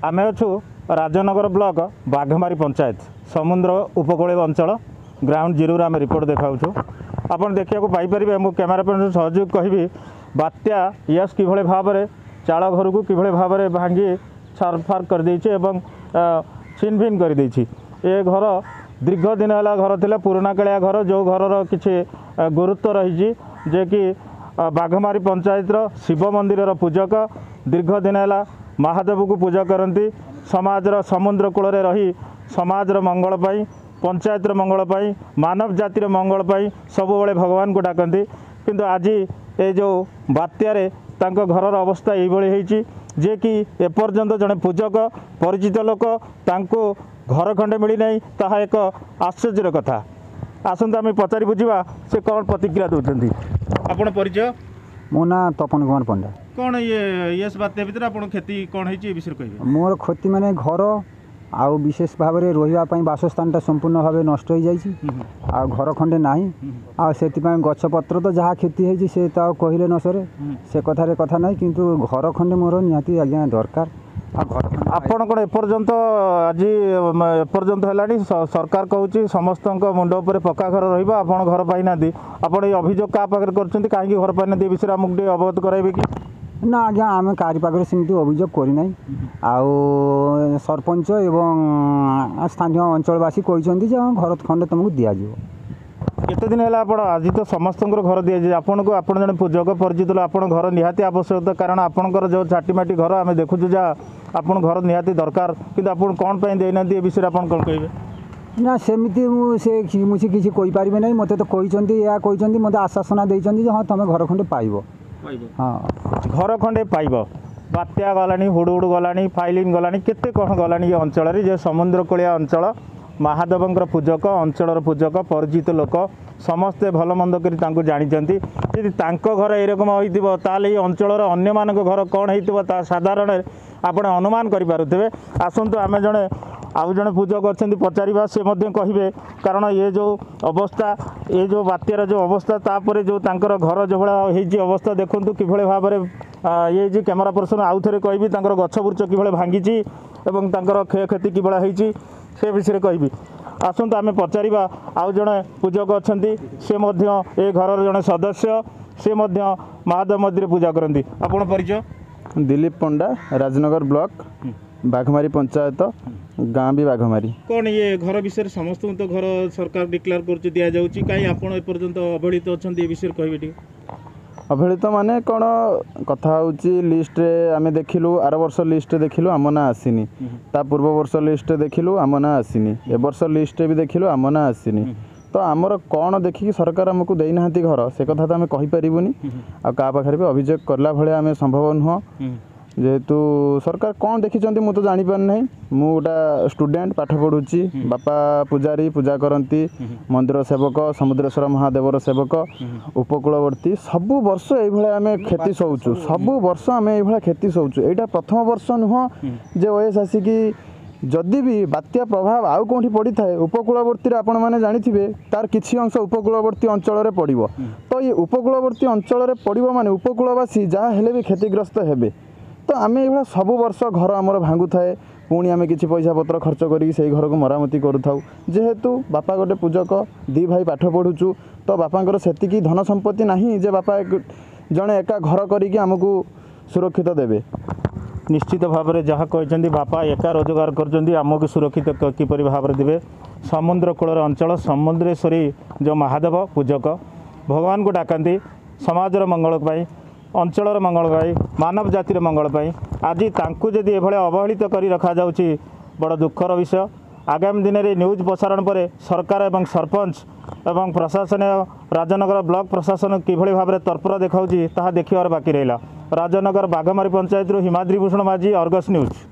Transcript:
आमे अच्छु राजनगर ब्लॉक बाघमारी पंचायत समुद्र उपकूल अंचल ग्राउंड जीरो आम रिपोर्ट देखाऊँ। आपड़ देखा पाइपर मु कैमेरा पर्सन सहयोग कहि बात्या यस कि भाव में चाल घर को कि भाव में भांगी छारफार कर छिन भिन कर ये घर दीर्घ दिन है घर थी पुराना कालिया घर जो घर किसी गुरुत्व रही जे कि बाघमारी पंचायत शिव मंदिर पूजक दीर्घ दिन है महादेव को पूजा करती समाजर समुद्र कूल रही समाजर मंगल पाई पंचायत मंगल पाई मानव जातिर मंगल पाई सब बेले भगवान को डाकती किंतु आज ये जो बात्यारे तांको घरर अवस्था ये जे कि एपर्यंत जड़े पूजक परिचित लोक तांको घर खंडे मिली नहीं ताहा एक आश्चर्यर कथा। आसंता आम पचारि बुझा से कौन प्रतिक्रिया दौरान आपण परिचय मो ना तपन कुमार पंडा कौन ये बात्या भितर आप खेती कौन है विषय कह मोर क्षति माने घर आउ विशेष भाव में रही बासस्थान संपूर्ण भाव नष्ट हो जाए घर खंडे ना से गछपत्र तो जहाँ क्षति होती से तो कहले न सरे से कथार कथा ना किंतु घर खंडे मोर निहाती आज्ञा दरकार। आपण कौन एपर्यंत आज एपर्यंत है सरकार कहूँ समस्त मुंड उपर पक्का घर रहा आप घर पाई ना आप अभियोग क्या पाखे कर कहीं घर पाई ना विषय आमको अवगत कराइबे कि ना आज्ञा आम कारी पाखे सेमती अभियोग करना आउ सरपंच एवं स्थानीय अंचलवासी कहते घर खंडे तुमको दिज्व केते दिन है आज तो समस्त घर दी जाए आपन को आप जन पूजक परिचित आप घर निहाती आवश्यकता कारण आपंकर जो छाटीमाटी घर आम देखु जहाँ आप घर निहाती दरकार कि कौन पर देना विषय आप कौन कहे ना सेमती मुझे किसी कहीपर ना मत तो कहते मत आश्वासना देते हाँ तुम घर खंडे पाइब हाँ घर खंडे पाइब बात्या गलानी हुडुहुड गलानी फाइलिन गलानी केते कौन गलानी ये अंचल जे समुद्र कूलिया अंचल महादेवंकर पूजक अंचल पूजक परिचित लोक समस्ते भल मंद कर जानते यदि घर एरकम होता अंचल अन्य मान घर कौन हो साधारण आपण अनुमान करें आसतु आम जड़े आउ जड़े पूजक अच्छा पचारा से कहे कारण ये जो अवस्था ये जो बात्यार जो अवस्था तापर जो तांकर घर जो भाई अवस्था देखूँ कि भाव में ये जो कैमेरा पर्सन आउ थे कहि गछ बुर्च कि भांगी और क्षय क्षति कि से विषय कहि आसतु आम पचारा आउ जड़े पूजक अच्छा से ए घर जड़े सदस्य से महादेव मंदिर पूजा करती आपण परिचय दिलीप पंडा राजनगर ब्लॉक बाघमारी पंचायत गाँ भी बाघमारी कौन ये घर विषय समस्त तो घर सरकार डिक्लेयर कर दि जाऊँगी कहीं आपड़ एपर्यंत अवहेलित अच्छा ये विषय कहे अवहेलित माने कौन कथा लिस्ट आम देखिलु आर वर्ष लिस्ट देखिलु आम ना आसीनी ता पूर्व वर्ष लिस्ट देखिलु आम ना आसीनी ए वर्ष लिस्ट भी देखिलु आम ना आसीनी तो आमर कौन देखिकी सरकार आमको देना घर से कथा तो आम कहीपरूनी आ पाखे भी अभियोग करला भाया आम संभव नुह जेहेतु सरकार कौन देखी मुझे तो जानी पारना मु गोटा स्टूडेंट पाठ पढ़ुची बापा पूजारी पूजा करती मंदिर सेवक समुद्रेश्वर महादेवर सेवक उपकूलवर्ती सबु वर्ष ये आम क्षति सोचु सबु वर्ष आम ये क्षति सोचु यहाँ प्रथम वर्ष नुह जे ओएस आसिकी जदि भी बात्या प्रभाव आउ कौटी पड़ी थाए उपकूलवर्ती आपण मैंने जानी तार किसी अंश उपकूलवर्ती अंचल पड़ो तो ये उपकूलवर्ती अंचल पड़ो माने उपकूलवासी जहाँ हेले भी क्षतिग्रस्त हेबे तो आम ये सब वर्ष घर आमर भांगु थाए पुणी आम कि पैसा पत्र खर्च करी घर को मरामती करूँ जेहेतु बापा गोटे पूजक दी भाई पाठ पढ़ुचु तो बापांकर सेतिकी धन संपत्ति नहीं जे बापा जड़े एका घर करिकी आमको सुरक्षित देवे निश्चित भाव में जहाँ कहते बापा एका रोजगार करमको सुरक्षित किपर भाव में देवे समुद्र कूल अंचल समुद्रेश्वरी जो महादेव पूजक भगवान को डाकती समाजर मंगल पाई अंचल मंगल पाई मानव जातिर मंगल पाई आज तांकु जदि एभले अवहेलित करी रखा जाउची बड़ दुखर विषय आगामी दिन में न्यूज प्रसारण पर सरकार एवं सरपंच एवं प्रशासन राजनगर ब्लॉक प्रशासन किभली भाव में तत्पर देखाऊँगी ताहा देखिबार बाकी रहिला। राजनगर बाघमारी पंचायत हिमाद्री भूषण माझी अर्गस न्यूज।